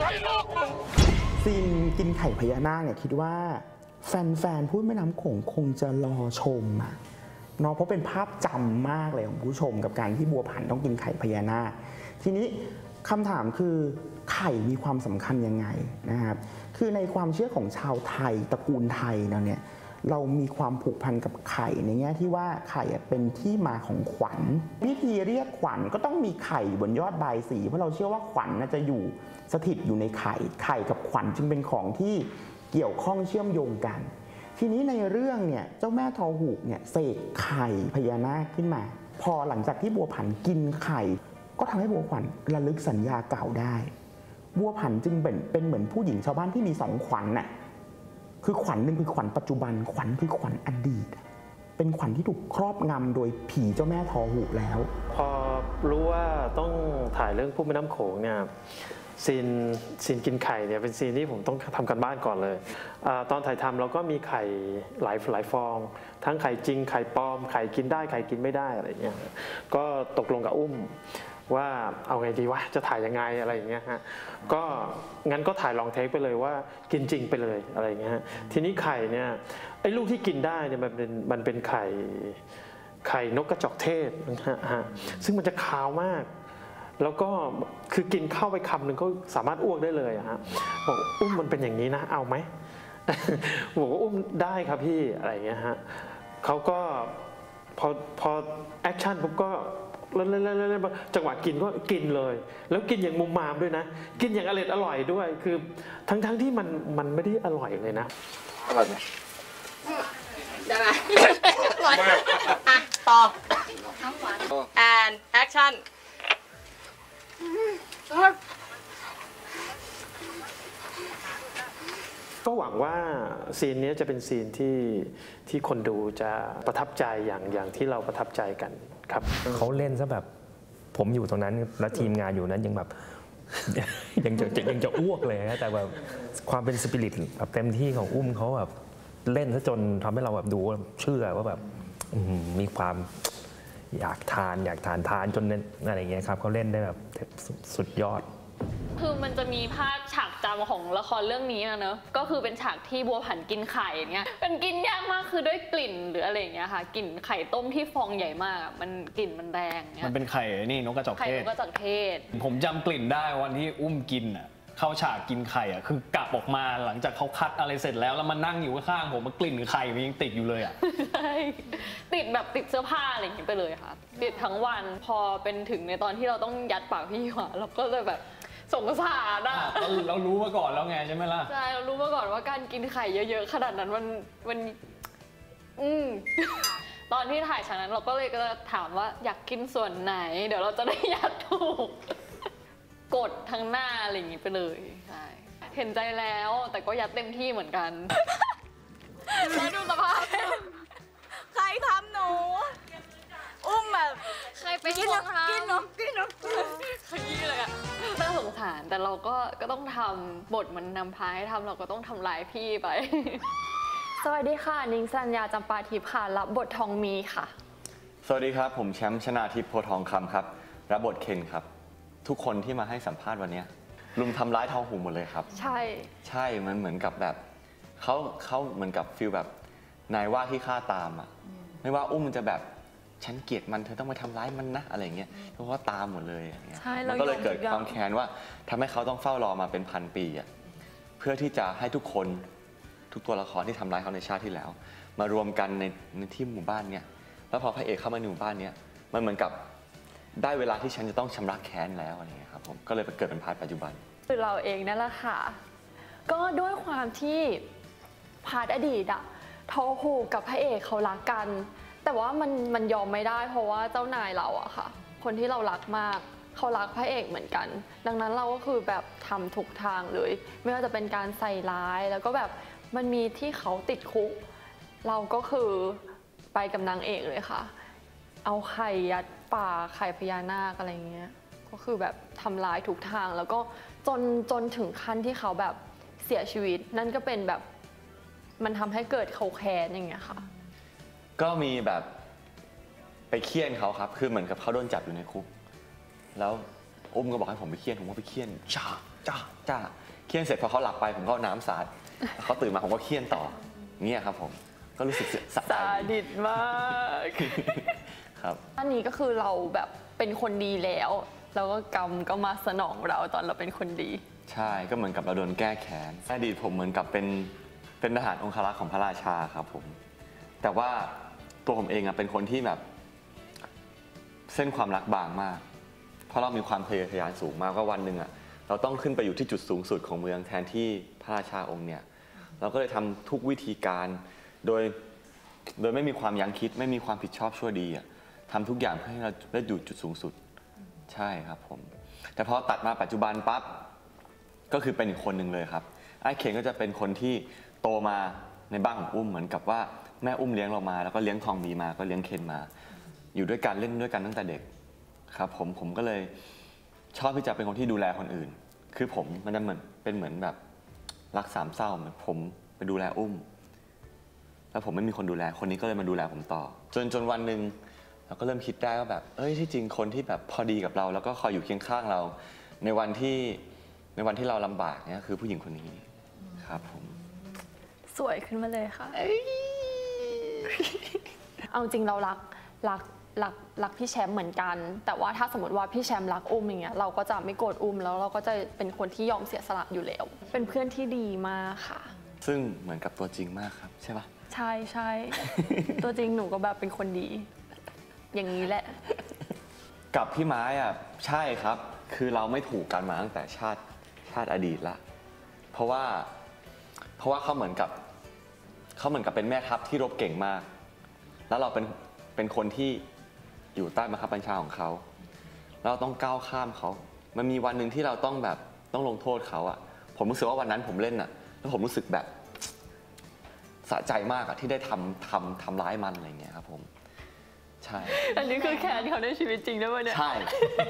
ซีนกินไข่พญานาคเนี่ยคิดว่าแฟนๆพูดแม่น้ำโขงคงจะรอชมอะเนาะเพราะเป็นภาพจำมากเลยของผู้ชมกับการที่บัวผันต้องกินไข่พญานาคทีนี้คำถามคือไข่มีความสำคัญยังไงนะครับคือในความเชื่อของชาวไทยตระกูลไทยเนี่ยเรามีความผูกพันกับไข่ในแง่ที่ว่าไข่เป็นที่มาของขวัญวิธีเรียกขวัญก็ต้องมีไข่บนยอดบายสีเพราะเราเชื่อว่าขวัญจะอยู่สถิตอยู่ในไข่กับขวัญจึงเป็นของที่เกี่ยวข้องเชื่อมโยงกันทีนี้ในเรื่องเนี่ยเจ้าแม่ทอหูกเนี่ยเสกไข่พญานาคขึ้นมาพอหลังจากที่บัวผันกินไข่ก็ทำให้บัวผันระลึกสัญญาเก่าได้บัวผันจึงเป็นเหมือนผู้หญิงชาวบ้านที่มี2ขวัญน่ะคือขวัญหนึ่งคือขวัญปัจจุบันขวัญคือขวัญอดีตเป็นขวัญที่ถูกครอบงำโดยผีเจ้าแม่ทอหูกแล้วพอรู้ว่าต้องถ่ายเรื่องพุ่มแม่น้ำโขงเนี่ยซีนกินไข่เนี่ยเป็นซีนที่ผมต้องทำกันบ้านก่อนเลยตอนถ่ายทำเราก็มีไข่หลายฟองทั้งไข่จริงไข่ปลอมไข่กินได้ไข่กินไม่ได้อะไรเงี้ยก็ตกลงกับอุ้มว่าเอาไงดีวะจะถ่ายยังไงอะไรอย่างเงี้ยฮะก็งั้นก็ถ่ายลองเทคไปเลยว่ากินจริงไปเลยอะไรอย่างเงี้ยทีนี้ไข่เนี่ยไอ้ลูกที่กินได้เนี่ยมันเป็นไข่นกกระจอกเทศนะฮะซึ่งมันจะคาวมากแล้วก็คือกินเข้าไปคำหนึ่งก็สามารถอ้วกได้เลยฮะบอกอุ้มมันเป็นอย่างนี้นะเอาไหมบอกว่าอุ้มได้ครับพี่อะไรอย่างเงี้ยฮะเขาก็พอแอคชั่นผมก็จังหวะกินก็กินเลยแล้วกินอย่างมุมมามด้วยนะกินอย่างอร่อยด้วยคือทั้งที่มันไม่ได้อร่อยเลยนะอร่อยไหมได้ไหมอร่อยอ่ะต่อทั้งหวาน and action ก็หวังว่าซีนนี้จะเป็นซีนที่คนดูจะประทับใจอย่างที่เราประทับใจกันครับเขาเล่นซะแบบผมอยู่ตรงนั้นแล้วทีมงานอยู่นั้นยังแบบ ยังจะอ้วกเลยนะแต่แบบความเป็นสปิริตแบบเต็มที่ของอุ้มเขาแบบเล่นซะจนทำให้เราแบบดูเชื่อว่าแบบมีความอยากทานจนอะไรอย่างเงี้ยครับเขาเล่นได้แบบสุดยอดคือมันจะมีภาพฉากจำของละครเรื่องนี้นะเนอะก็คือเป็นฉากที่บัวผันกินไข่เนี้ยเป็นกินยากมากคือด้วยกลิ่นหรืออะไรอย่างเงี้ยค่ะกลิ่นไข่ต้มที่ฟองใหญ่มากมันกลิ่นมันแรงเนี้ยมันเป็นไข่นี่นกกระจอกเทศไข่นกกระจอกเทศผมจำกลิ่นได้วันที่อุ้มกินอ่ะเข้าฉากกินไข่อ่ะคือกลับออกมาหลังจากเขาคัดอะไรเสร็จแล้วมานั่งอยู่ข้างผมมันกลิ่นไข่มันยังติดอยู่เลยอ่ะใช่ติดแบบติดเสื้อผ้าอะไรอย่างเงี้ยไปเลยค่ะติดทั้งวันพอเป็นถึงในตอนที่เราต้องยัดปากพี่หวานเราก็เลยแบบสงสารอ่ะเรารู้มาก่อนแล้วไงใช่ไหมล่ะใช่เรารู้มาก่อนว่าการกินไข่เยอะๆขนาดนั้นมันตอนที่ถ่ายฉากนั้นเราก็เลยถามว่าอยากกินส่วนไหนเดี๋ยวเราจะได้ยัดถูกกดทั้งหน้าอะไรอย่างงี้ไปเลยใช่เห็นใจแล้วแต่ก็ยัดเต็มที่เหมือนกันแล้วดูสภาพใครทำหนูอุ้มแบบใครไปกินนกขยี้เลยอะน่าสงสารแต่เราก็ต้องทำบทมันนำพาให้ทำเราก็ต้องทำลายพี่ไปสวัสดีค่ะนิ้งสัญญาจำปาทิพย์ค่ะรับบททองมีค่ะสวัสดีครับผมแชมป์ชนาทิพย์โพทองคำครับรับบทเคนครับทุกคนที่มาให้สัมภาษณ์วันนี้ลุมทำร้ายทองหูหมดเลยครับใช่มันเหมือนกับแบบเขาเหมือนกับฟีลแบบนายว่าที่ฆ่าตามอ่ะไม่ว่าอุ้มมันจะแบบฉันเกลียดมันเธอต้องไปทำร้ายมันนะอะไรเงี้ยเพราะว่าตามหมดเลยอย่างเงี้ยมันก็เลยเกิดความแค้นว่าทำให้เขาต้องเฝ้ารอมาเป็นพันปีอ่ะเพื่อที่จะให้ทุกคนทุกตัวละครที่ทำร้ายเขาในชาติที่แล้วมารวมกันในที่หมู่บ้านเนี่ยแล้วพอพระเอกเข้ามาในหมู่บ้านเนี้ยมันเหมือนกับได้เวลาที่ฉันจะต้องชำระแค้นแล้วอะไรเงี้ยครับผมก็เลยเกิดเป็นพาร์ทปัจจุบันคือเราเองนั่นแหละค่ะก็ด้วยความที่พาร์ทอดีตอะทอหูกับพระเอกเขารักกันแต่ว่ามันยอมไม่ได้เพราะว่าเจ้านายเราอะค่ะคนที่เรารักมากเขารักพระเอกเหมือนกันดังนั้นเราก็คือแบบทำทุกทางเลยไม่ว่าจะเป็นการใส่ร้ายแล้วก็แบบมันมีที่เขาติดคุกเราก็คือไปกับนางเอกเลยค่ะเอาไข่ยัดป่าไข่พญานาคอะไรเงี้ยก็คือแบบทำร้ายทุกทางแล้วก็จนถึงขั้นที่เขาแบบเสียชีวิตนั่นก็เป็นแบบมันทำให้เกิดเขาแค้นอย่างเงี้ยค่ะก็มีแบบไปเคี่ยนเขาครับคือเหมือนกับเขาโดนจับอยู่ในคุกแล้วอุ้มก็บอกให้ผมไปเคี่ยนผมก็ไปเคี่ยนจ้าเคี่ยนเสร็จพอเขาหลับไปผมก็น้ำสาดเขาตื่นมาผมก็เคี่ยนต่อเงี้ยครับผมก็รู้สึกสะใจซาดิสมากครับอันนี้ก็คือเราแบบเป็นคนดีแล้วแล้วก็กรรมก็มาสนองเราตอนเราเป็นคนดีใช่ก็เหมือนกับเราโดนแก้แค้นอดีตผมเหมือนกับเป็นทหารองครักษ์ของพระราชาครับผมแต่ว่าตัวผมเองเป็นคนที่แบบเส้นความรักบางมากเพราะเรามีความทะเยอทะยานสูงมากว่าวันหนึ่งเราต้องขึ้นไปอยู่ที่จุดสูงสุดของเมืองแทนที่พระราชาองค์เนี่ยเราก็เลยทำทุกวิธีการโดยไม่มีความยั้งคิดไม่มีความผิดชอบชั่วดีทำทุกอย่างเพื่อให้เราได้อยู่จุดสูงสุดใช่ครับผมแต่พอตัดมาปัจจุบันปั๊บก็คือเป็นอีกคนหนึ่งเลยครับไอ้เคนก็จะเป็นคนที่โตมาในบ้านของอุ้มเหมือนกับว่าแม่อุ้มเลี้ยงเรามาแล้วก็เลี้ยงทองมีมาก็เลี้ยงเคนมาอยู่ด้วยกันเล่นด้วยกันตั้งแต่เด็กครับผมก็เลยชอบที่จะเป็นคนที่ดูแลคนอื่นคือผมมันจะเหมือนแบบรักสามเศร้าเหมือนผมไปดูแลอุ้มแล้วผมไม่มีคนดูแลคนนี้ก็เลยมาดูแลผมต่อจนวันหนึ่งเราก็เริ่มคิดได้ว่าแบบที่จริงคนที่แบบพอดีกับเราแล้วก็คอยอยู่เคียงข้างเราในวันที่เราลำบากเนี่ยคือผู้หญิงคนนี้ครับผมสวยขึ้นมาเลยค่ะเอาจริงเรารักพี่แชมป์เหมือนกันแต่ว่าถ้าสมมติว่าพี่แชมป์รักอุ้มอย่างเงี้ยเราก็จะไม่โกรธอุ้มแล้วเราก็จะเป็นคนที่ยอมเสียสละอยู่แล้วเป็นเพื่อนที่ดีมากค่ะซึ่งเหมือนกับตัวจริงมากครับใช่ปะใช่ ตัวจริงหนูก็แบบเป็นคนดีอย่างนี้แหละกับพี่ไม้ใช่ครับคือเราไม่ถูกกันมาตั้งแต่ชาติอดีตละเพราะว่าเขาเหมือนกับเป็นแม่ทัพที่รบเก่งมากแล้วเราเป็นคนที่อยู่ใต้บังคับบัญชาของเขาเราต้องก้าวข้ามเขามันมีวันหนึ่งที่เราต้องลงโทษเขาผมรู้สึกว่าวันนั้นผมเล่นแล้วผมรู้สึกแบบสะใจมากที่ได้ทำร้ายมันอะไรเงี้ยครับผมใช่อันนี้คือแค้นเขาในชีวิตจริงด้วยเนี่ยใช่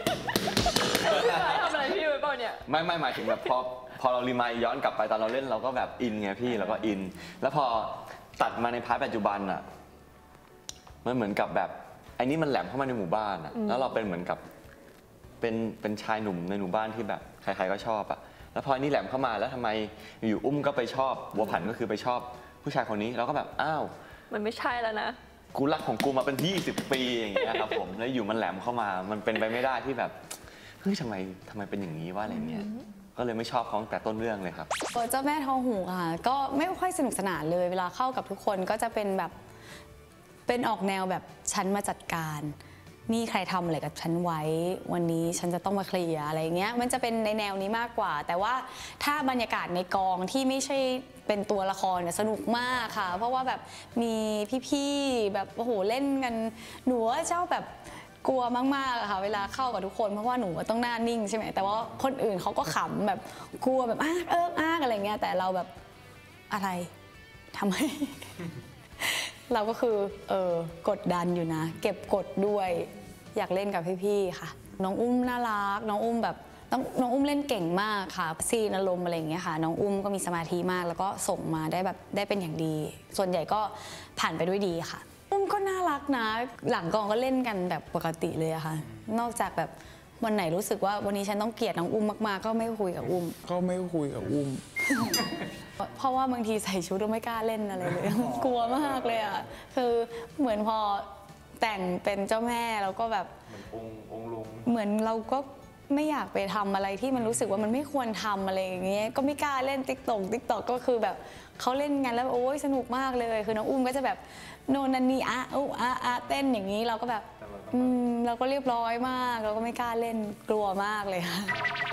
ทำอะไรพี่ไว้เปล่าเนี่ยไม่หมายถึงแบบพอเรารีมายย้อนกลับไปตอนเราเล่นเราก็แบบอินไงพี่เราก็อินแล้วพอตัดมาในพาร์ทปัจจุบันมันเหมือนกับแบบไอ้นี่มันแหลมเข้ามาในหมู่บ้านแล้วเราเป็นเหมือนกับเป็นชายหนุ่มในหมู่บ้านที่แบบใครๆก็ชอบแล้วพอนี่แหลมเข้ามาแล้วทำไมอยู่อุ้มก็ไปชอบบัวผันก็คือไปชอบผู้ชายคนนี้เราก็แบบอ้าวมันไม่ใช่แล้วนะกูรักของกูมาเป็น20 ปีอย่างเงี้ยครับผมแล้วอยู่มันแหลมเข้ามามันเป็นไปไม่ได้ที่แบบเฮ้ยทำไมเป็นอย่างนี้ว่าอะไรเงี้ยก็เลยไม่ชอบเขาตั้งแต่ต้นเรื่องเลยครับเจ้าแม่ทองหูค่ะก็ไม่ค่อยสนุกสนานเลยเวลาเข้ากับทุกคนก็จะเป็นแบบเป็นออกแนวแบบฉันมาจัดการนี่ใครทำอะไรกับฉันไว้วันนี้ฉันจะต้องมาเคลียร์อะไรเงี้ยมันจะเป็นในแนวนี้มากกว่าแต่ว่าถ้าบรรยากาศในกองที่ไม่ใช่เป็นตัวละครเนี่ยสนุกมากค่ะเพราะว่าแบบมีพี่ๆแบบโอ้โหเล่นกันหนูว่าเจ้าแบบกลัวมากๆค่ะเวลาเข้ากับทุกคนเพราะว่าหนูต้องหน้านิ่งใช่ไหมแต่ว่าคนอื่นเขาก็ขำแบบกลัวแบบอ้ากอะไรเงี้ยแต่เราแบบอะไรทำไม เราก็คือกดดันอยู่นะเก็บกดด้วยอยากเล่นกับพี่ๆค่ะน้องอุ้มน่ารักน้องอุ้มแบบน้องอุ้มเล่นเก่งมากค่ะซีนอารมณ์อะไรอย่างเงี้ยค่ะน้องอุ้มก็มีสมาธิมากแล้วก็ส่งมาได้แบบได้เป็นอย่างดีส่วนใหญ่ก็ผ่านไปด้วยดีค่ะอุ้มก็น่ารักนะหลังกองก็เล่นกันแบบปกติเลยอะค่ะนอกจากแบบวันไหนรู้สึกว่าวันนี้ฉันต้องเกลียดน้องอุ้มมากๆก็ไม่คุยกับอุ้มเพราะว่าบางทีใส่ชุดก็ไม่กล้าเล่นอะไรเลยกลัวมากเลยอ่ะคือเหมือนพอแต่งเป็นเจ้าแม่แล้วก็แบบองค์ลุงเหมือนเราก็ไม่อยากไปทำอะไรที่มันรู้สึกว่ามันไม่ควรทำอะไรอย่างเงี้ยก็ไม่กล้าเล่นติ๊กต็อกก็คือแบบเขาเล่นกันแล้วโอ้ยสนุกมากเลยคือน้องอุ้มก็จะแบบโนนันนี่เต้นอย่างนี้เราก็แบบเราก็เรียบร้อยมากเราก็ไม่กล้าเล่นกลัวมากเลยค่ะ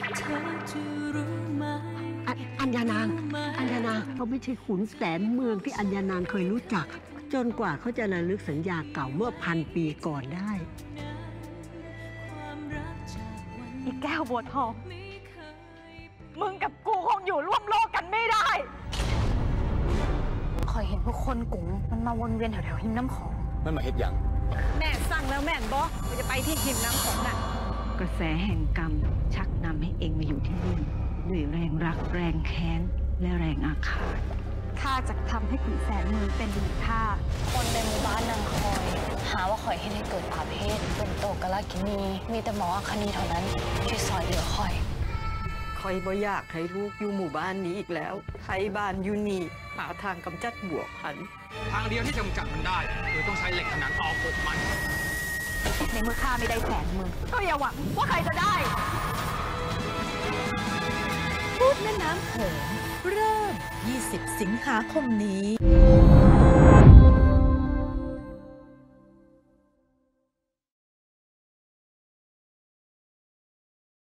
อัญญานางเขาไม่ใช่ขุนแสนเมืองที่อัญญานางเคยรู้จักจนกว่าเขาจะระลึกสัญญาเก่าเมื่อ1,000 ปีก่อนได้อีแก้วบัวทองมึงกับกูคงอยู่ร่วมโลกกันไม่ได้คอยเห็นพวกคนกุ๋งมันมาวนเวียนแถวหิมน้ำของมันมาเฮ็ดยังแม่สั่งแล้วแม่นบอว่าจะไปที่หิมน้ำของน่ะกระแสแห่งกรรมชักนำให้เองมาอยู่ที่นี่ด้วยแรงรักแรงแค้นและแรงอาฆาตข้าจะทำให้ขุนแสนเมืองเป็นดินท่าคนในหมู่บ้านนางคอยหาว่าคอยให้เกิดอาเพศเป็นโตกะลากินีมีแต่หมออัคนีเท่านั้นที่ซอยเหลือคอยขออยบ่อยากให้ลูกอยู่หมู่บ้านนี้อีกแล้วไทยบ้านอยู่นี่หาทางกำจัดบวกพันทางเดียวที่จะกำจัดมันได้คือต้องใช้เหล็กขนาดออกอกมันในเมื่อข้าไม่ได้แสนมึงก็อย่าหวังว่าใครจะได้พูดแม่น้ำโขงเริ่ม 20 สิงหาคมนี้